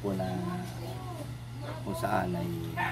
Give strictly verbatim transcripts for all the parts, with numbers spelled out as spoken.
po na kung saan ay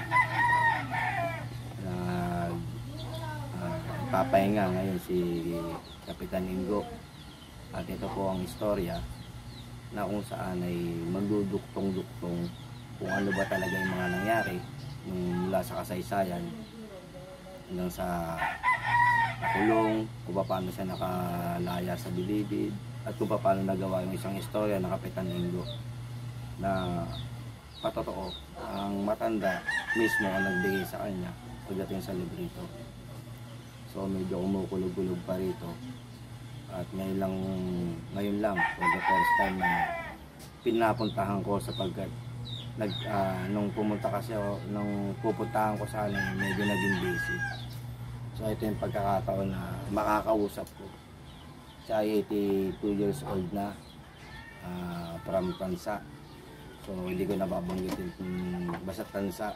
nag uh, papahinga ngayon si Kapitan Ingo. At ito po ang istorya na kung saan ay magduduktong-duktong kung ano ba talaga yung mga nangyari mula sa kasaysayan hanggang sa nakulong, kung paano siya nakalaya sa bilibid, at kung paano nagawa yung isang istorya ng Kapitan Ingo na patotoo ang matanda mismo ang nagbigay sa kanya pagdating sa librito. So medyo kumukulog-kulog pa rito, at ngayon lang ngayon lang for the first time na pinapuntahan ko, sapagkat nag uh, nung pumunta kasi ako, nung pupuntahan ko sana medyo naging busy. So ito yung pagkakataon na makakausap ko. Siya ay eighty-two years old na, uh, from Tansa. So hindi ko nababanggitin kung basta Tansa,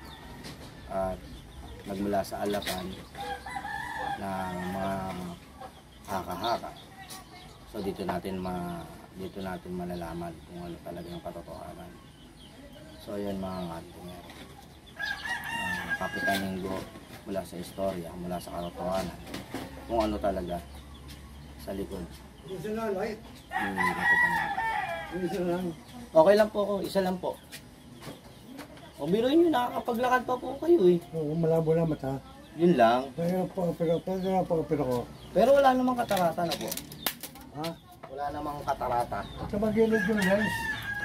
at nagmula sa Alapan na mga haka-haka. So dito natin ma dito natin malalaman kung ano talaga yung katotohanan. So ayan mga kantinger, uh, Kapitan Ingo mula sa istorya, mula sa katotohanan, kung ano talaga sa likod. Isa na, light. Hmm, Kapitan Ingo. Isa lang. Okay lang po ako, isa lang po. O biruin nyo, nakakapaglakad pa po kayo eh. Oo, malabo na mata. Yun lang. Kaya pagkapira, kaya pagkapira ko. Pero wala namang katarata na po. Ha? Wala namang katarata. Sa magilid yung lens.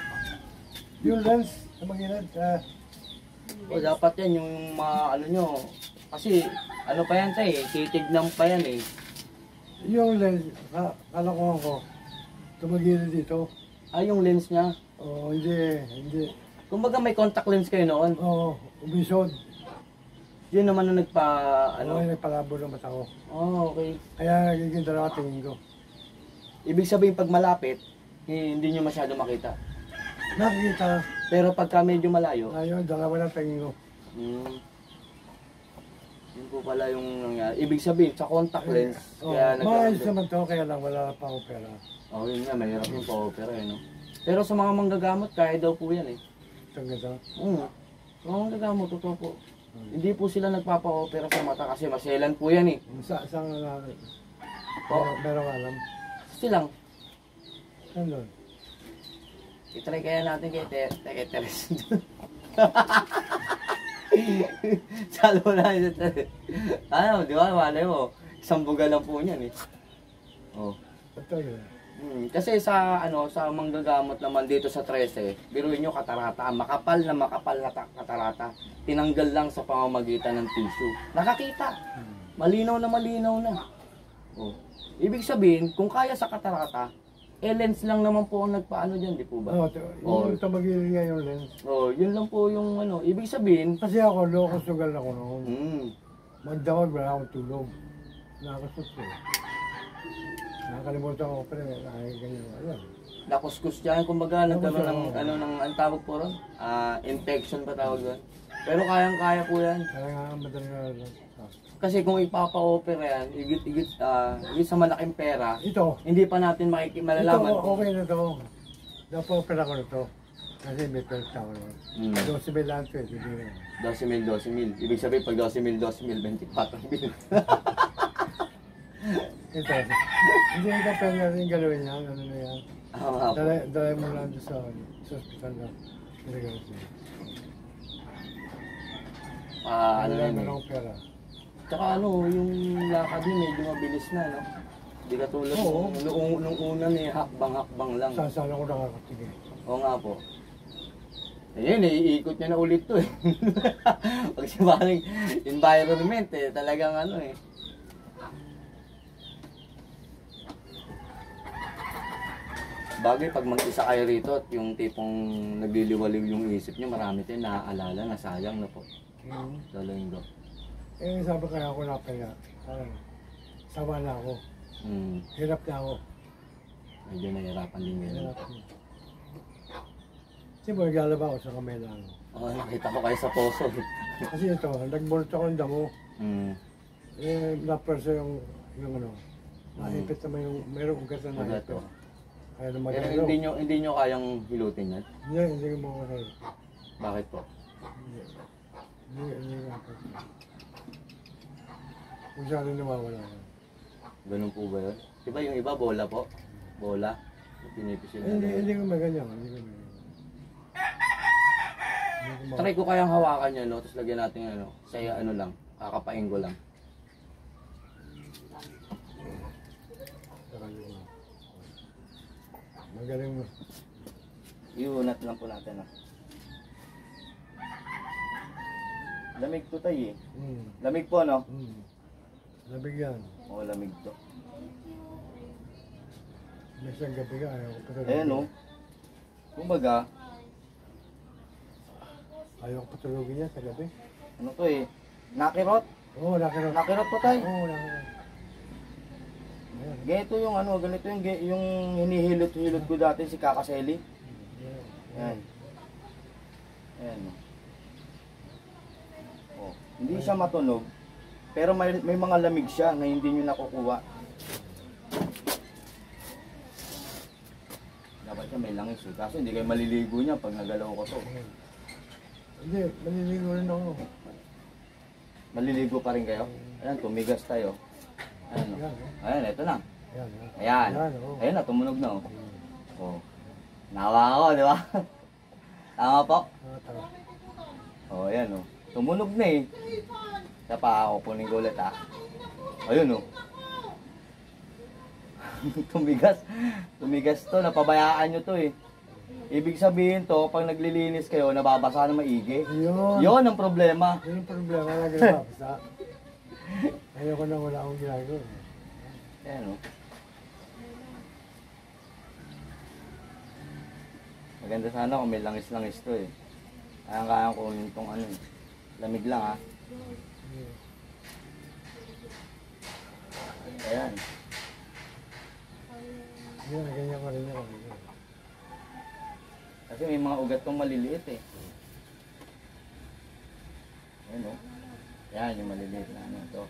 Yung lens, sa magilid. Uh, O dapat yan yung mga ano nyo. Kasi ano pa yan tayo eh, titignan pa yan eh. yung lens, ka, kalakuhan ko. Sa magilid dito. Ah, yung lens niya. Oo, hindi, hindi. Kumbaga may contact lens kayo noon. Oo, umisod. Yun naman ang nagpa Ano? ano. Oo, nagpalabo ng mata ko. Oh, okay. Kaya nagiging dalawa tingin ko. Ibig sabihin pag malapit, eh, hindi nyo masyado makita. Nakikita. Pero pagka medyo malayo, Ayun, dalawa na tingin ko. hmm, yun po pala yung nangyari. Ibig sabihin sa contact lens, Oo, kaya maayos nagkaroon. naman to, kaya lang wala pa ako pera. Oh, yun nga, mahirap yung pa-opera eh, no? Pero sa mga manggagamot, kaya daw po yan eh. Tangga to. Oo. Sa mga manggagamot, totoo po. Hindi po sila nagpapa-opera sa mata kasi maselan po yan eh. Sa isang uh, Po. meron, meron alam. Silang. Saan doon? I-try kaya natin kay Te kay Teres. Salo na yun. Ano, di ba? Malay mo. Isang buga lang po niyan eh. Oh. Ito yun. Hmm, kasi sa ano sa manggagamot naman dito sa trese, biruin nyo katarata, makapal na makapal na katarata, tinanggal lang sa pamamagitan ng tissue. Nakakita. Malinaw na malinaw na. Oh. Ibig sabihin, kung kaya sa katarata, eh lens lang naman po ang nagpaano diyan, di po ba? Oo, ito, Oo. yung tumagili nga yung lens. Oh, yun lang po yung ano, ibig sabihin, Kasi ako, loko sugal ako noon. hmm, Magdawag, wala akong tulog. Nakakasusto. Nakakalimutan ko pa rin, ay ganyan. Ayan. nakuskus diyan, kumbaga nagkaroon ng Oo. ano ng ang tawag po ron, ah, infection pa tawag doon. Pero kayang-kaya po yan. Kaya nga, madali nga lang. Kasi kung ipapa-opera yan, igit-igit ah, igit sa malaking pera, Ito, hindi pa natin makiki malalaman ito, kung okay na to. Napopera ko na to. Kasi may pera ko na. Hmm. Dosi may lang to, eh, hindi na. twelve mil, twelve mil. Ibig sabihin pag twelve mil, twelve mil, twenty-four mil. Ito, hindi ka pwede rin galawin yan, ano na yan. Ah, nga po. Dala, dala mo lang doon sa, sa hospital na. Nilagay ko. Ah, ano Ano yan lang eh. meron akong pera. Tsaka ano, yung lakad niya medyo mabilis na, no? Hindi katulad Oo. nung, nung, nung una ni hakbang-hakbang lang. Saan saan ako nakakatigil. Oo nga po. Ayun, eh, iikot niya na ulit to eh. Pag sibaling environment eh, talagang ano eh. Bagay pag mag-isa kayo rito at yung tipong nagliliwaliw yung isip niyo, marami tayong naaalala na sayang na po. Hmm. Lalo Eh, sabi kaya ako napaya. Parang, sawa na ako. Hmm, Hirap na ako. medyo nahirapan din ngayon. Hirap na. Kasi mo, naglalaba ako sa kamay lang. Oh, nakita ko kayo sa poso. Kasi ito, nagbolto ako ng damo. Hmm, Eh, napersa yung, yung ano, naipit naman yung, mayroong ugat na ugat naipit. to. Kaya na Pero magalaw. hindi nyo, hindi nyo kayang hilutin yan? Hindi, hindi ko makakaya. Bakit po? Hindi, hindi, hindi ko makakaya. Kung saan rin nawawala yan. Ganun po ba yun? Diba yung iba, bola po? Bola? Pinipisil Eh, Hindi, na. hindi ko maganyan. Hindi ko maganyan. Hindi ko Try ko kayang hawakan nyo, no? Tapos lagyan natin ano, saya ano lang, kakapain ko lang. makakaya. Magaling mo. Iunat lang po natin, no? Lamig to tayo eh. Hmm. Lamig po, no? Hmm. Nabigyan. Oo, lamig to. Minsan gabi ka, ayaw ko patulogin. Ayan, no? Kumbaga, Ayaw ko patulogin yan sa gabi. ano to eh, nakirot. Oo, nakirot. Nakirot po tayo. Oo, nakirot. Ayan. Ganito yung ano, ganito yung, yung hinihilot-hilot ko dati si Kakaseli. Ayan. Ayan. Ayan. no? Oh, hindi siya matunog, pero may, may mga lamig siya na hindi nyo nakukuha. Dapat siya may langis eh. Kaso hindi kayo maliligo niya pag nagalaw ko to. Ayan. Hindi, maliligo rin ako. Maliligo pa rin kayo? Ayan, tumigas tayo. Ayan, no? Ayan, Ayan, ito na. Ayan, ayan. Ayan. Ayan, oo. Ayan na, tumunog na oh. Oh. Nawa ako, di ba? Tama po? Ah, tara. Oh, ayan oh. Tumunog na eh. Kaya pa ako, kunin ko ulit ah. Ayun oh. Tumigas. Tumigas to, napabayaan nyo to eh. Ibig sabihin to, pag naglilinis kayo, nababasa na maigi. Yun. Yun ang problema. Yun yung problema na ginawa. Basta, ayoko na wala akong ginagawa. Ayan oh. Maganda sana kung may langis-langis to eh. Kaya-kaya ko itong ano eh. Lamig lang ha. Ayan. Yun, ganyan ko rin ako. Kasi may mga ugat tong maliliit eh. Ayan o. Yan yung maliliit na ano ito.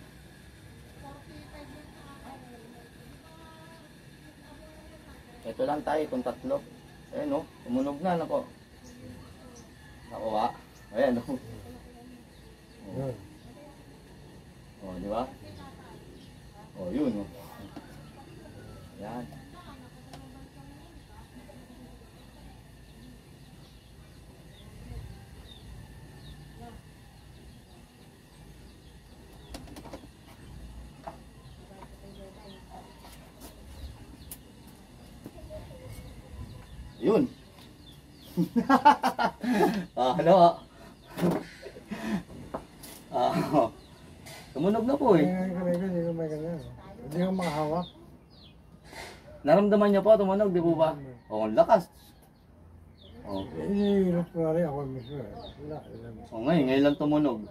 Ito lang tayo, itong tatlo. Ayan o, tumunog na nako. Nakuha. Ayan o. Yun. O, di ba? O, yun o. Yan. Yun. Ah, ano? Ah, tumunog na po eh. Ngayon ko rin, hindi ko may ganyan. Hindi ko makahawak. Naramdaman niyo po tumunog, di po ba? O, ang lakas. O, Inihilot ko na rin ako mismo. eh. Wala, wala. o ngayon, ngayon lang tumunog.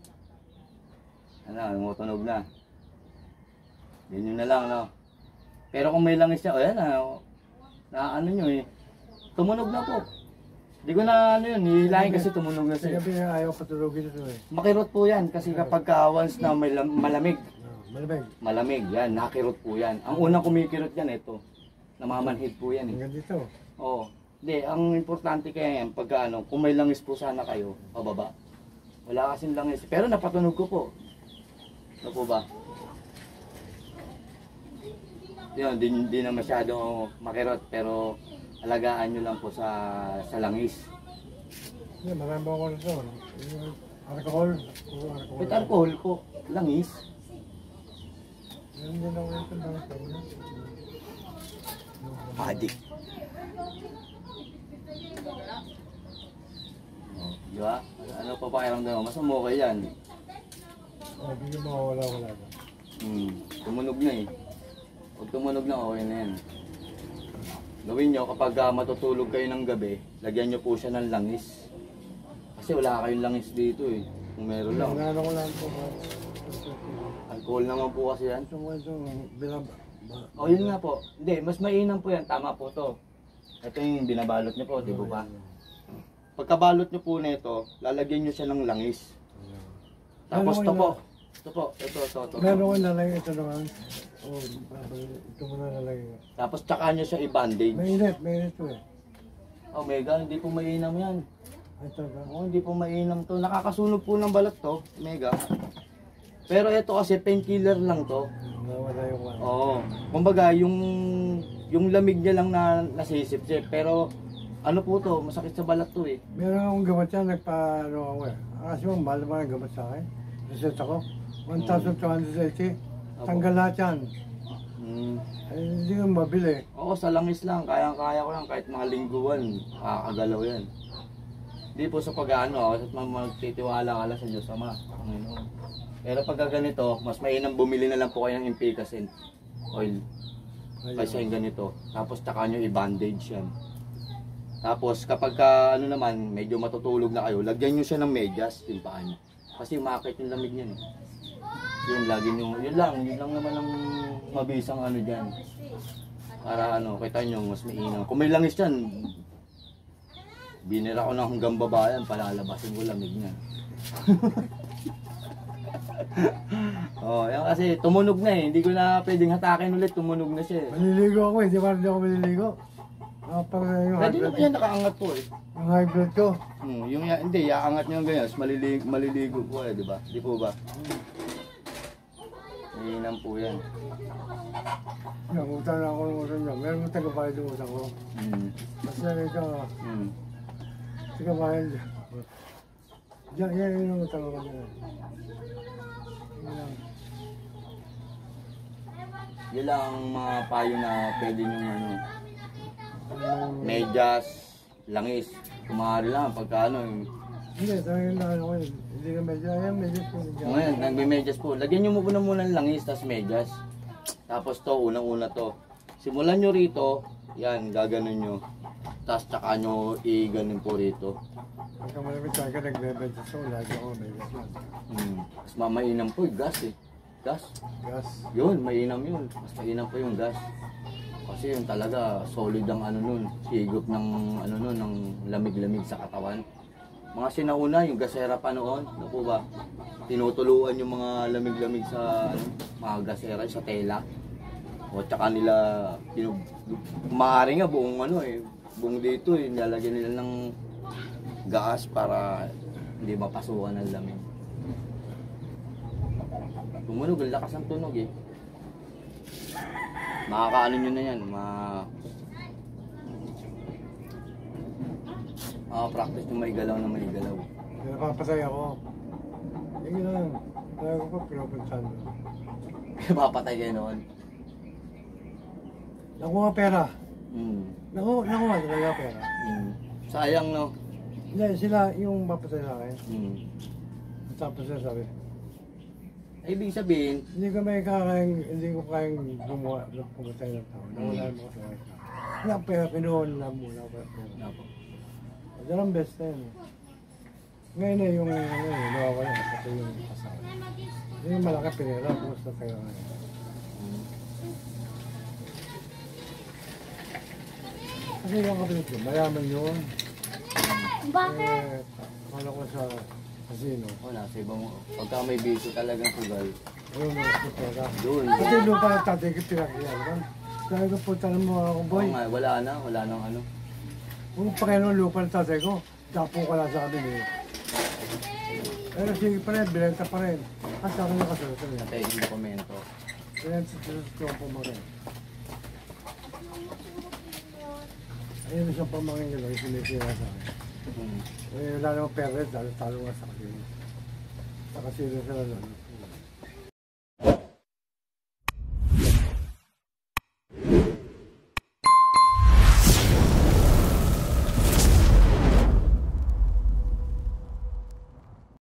Ano, tumutunog na. Yun yun na lang, no? Pero kung may langis niya, o yan na, na ano nyo eh. Tumunog na po. Di ko na ano yun, hihilahin kasi tumunog na Sa siya. gabi ayaw patulogin ito eh. Makirot po yan kasi kapag ka once na may lam- malamig, No, malamig. malamig yan, nakirot po yan. Ang unang kumikirot yan, ito. Namamanhid po yan eh. Hanggang dito. Oo. Hindi, ang importante kaya yan, pagka ano, kung may langis po sana kayo, pababa. Wala kasing langis. Pero napatunog ko po. Ano po ba? Yun, di, di na masyado makirot, pero alagaan nyo lang po sa sa langis. Hindi, marami ako nito. Yung alcohol. Puro alcohol. With alcohol po, langis. Meron din ako nito. Bakit ako na? Adik. Oh, di ba? Ano pa pakiramdam mo? Mas okay yan. Oh, hindi ko mawawala-wala na. Hmm, tumunog na eh. Pag tumunog na, okay na yan. Gawin nyo, kapag uh, matutulog kayo ng gabi, lagyan nyo po siya ng langis. Kasi wala kayong langis dito eh. Kung meron lang. Nagano ko lang po. Alcohol naman po kasi yan. Ito mo ito. Binab... O oh, yun nga po. Hindi, mas mainam po yan. Tama po to. Ito yung binabalot nyo po, di ba ba? Pagkabalot nyo po nito, lalagyan nyo siya ng langis. Tapos to po. Ito po, ito, ito, ito. Meron ko nalagay ito naman. Oh, ito mo na nalagay. Tapos tsaka nyo siya i-bandage. Mainit, mainit to eh. Omega, hindi po mainam yan. Ito ba? Oo, hindi po mainam to. Nakakasunog po ng balat to, Omega. Pero ito kasi painkiller lang to. Nawala yung ano. Oo. Kumbaga, yung yung lamig niya lang na nasisip-sip. Pero ano po to, masakit sa balat to eh. Meron akong gamot yan, nagpa, ano ako eh. Kasi mo, mahal naman ang gamot sa akin. Reset ako. one thousand two hundred eighty. Tanggal lahat yan. Mm. Ay, hindi ko mabili. Oo, sa langis lang. Kayang-kaya ko lang. Kahit mga lingguan, makakagalaw yan. Hindi po sa pag-ano, at magtitiwala ka lang sa Diyos Ama. Panginoon. Pero pagka ganito, mas mainam bumili na lang po kayo ng Impicacent oil. Kaysa yung ganito. Tapos tsaka nyo i-bandage yan. Tapos kapag ka, ano naman, medyo matutulog na kayo, lagyan nyo siya ng medyas, yung paa nyo. Kasi makakit yung lamig niyan eh. Yun, lagi nyo, yun lang, yun lang naman ang mabisang ano dyan. Para ano, kita nyo, mas mainam. Kung may langis yan, binira ko na hanggang babayan, palalabasin ko lamig niya. Oh, yan kasi tumunog na eh. Hindi ko na pwedeng hatakin ulit, tumunog na siya eh. Maliligo ako eh, di ba hindi ako maliligo? Ah, pag yung high Pwede na blood, ba yan nakaangat po eh. yung high blood ko. Hmm, yung ya, hindi, iaangat nyo yung ganyan, mas maliligo, maliligo po eh, di ba? Di po ba? Mainam po yan. Yan, utang na ako ng utang niya. Meron mo tagabayad yung utang ko. Hmm. Basta ito, Hmm. tagabayad. Yan, yan yung utang ko niya. Yan. Yan lang ang mga payo na pwede nyo ano, Yung- medyas, langis. Kumahari lang pagka ano, yung Hindi, talagang na ano ko yun. Hindi ka medyo, ayan, medyo po. ngayon, nagme-medyas po. Lagyan nyo muna muna ng langis, tas medyas. Tapos to, unang-una to. Simulan nyo rito, yan, gaganon nyo. Tapos tsaka nyo i-ganon po rito. Pagka malamit sa akin, nagbe-medyo so, lagi ako medyo lang. Hmm. Mas mamainam po yung gas eh. Gas. Gas. Yun, mainam yun. Mas mainam po yung gas. Kasi yun talaga, solid ang ano nun. Higop ng ano nun, ng lamig-lamig sa katawan. Mga sinauna, yung gasera pa noon, ano po ba? Tinutuluan yung mga lamig-lamig sa ano, mga gasera sa tela. O tsaka nila, pinug... maaari nga buong ano eh, buong dito eh, nilalagyan nila ng gas para hindi mapasukan ng lamig. Tumunog, ang lakas ng tunog eh. Makakaano nyo na yan, ma... Maka-practice nyo maigalaw na maigalaw. Kaya napapatay ako. Yung lang, kaya ko pa pinupuntahan mo. Mapatay kayo noon. Nakuha pera. Hmm. Naku, nakuha talaga pera. Hmm. Sayang no. Hindi, sila yung mapatay sa akin. Hmm. Tapos sila sabi, Ay, ibig sabihin, hindi ko may kayang, hindi ko kayang gumawa, pumatay ng tao. Nawala mo kasi ako. Wala pera, pinuha nila muna. Apo. Yan ang best na yun. Ngayon na yung, ano yun, nawawala na pati yung asawa. Yun yung malaki pinera, bukas na tayo ngayon. Hmm. Kasi yung kapatid ko, mayaman yun. Bakit? Eh, akala ko sa casino. Wala, sa ibang, pagka may biso talagang sugal, Ayun, mga pera. doon. Kasi lupa ng tatay ko pinakiyal. Sabi ko, punta na mo ako, boy. Oo nga, wala na, wala nang ano. Kung pakino lupa ng tatay ko, tapo ka lang sa amin eh. Pero sige pa rin, bilenta pa rin. Kasi ako nakasunod niya. Patay yung dokumento. Bilenta sa ko mo rin. Ayun isang pamangin ko lang, sinisira sa akin. Hmm. Eh, wala namang pera, dahil talo nga sa kasino. Sa kasino sila nun.